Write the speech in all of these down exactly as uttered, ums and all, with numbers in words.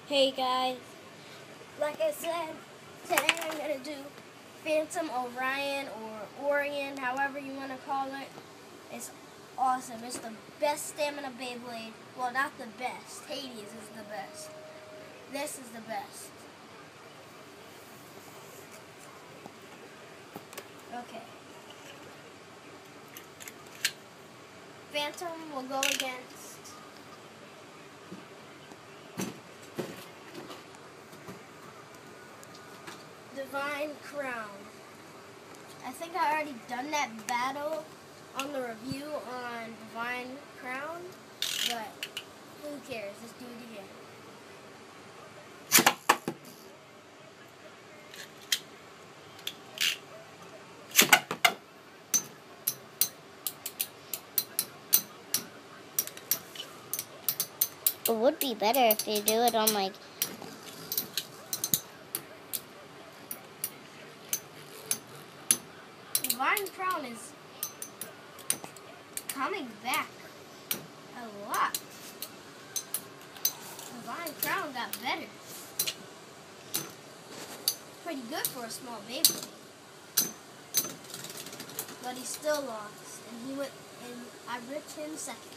Hey guys, like I said, today I'm going to do Phantom Orion or Orion, however you want to call it. It's awesome. It's the best stamina Beyblade. Well, not the best. Hades is the best. This is the best. Okay. Phantom will go against Divine Crown. I think I already done that battle on the review on Divine Crown, but who cares? Let's do it again. It would be better if they do it on like Divine Crown is coming back a lot. Divine Crown got better. Pretty good for a small baby. But he still lost, and he went and I ripped him second.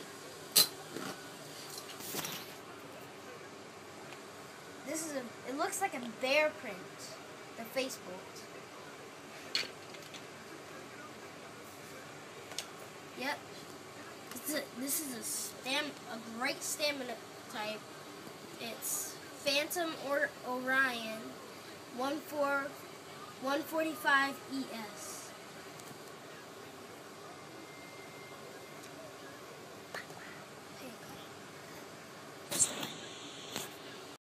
This is a it looks like a bear print, the face bolt. Yep. It's a, this is a stam a great stamina type. It's Phantom or Orion one four one forty-five E S.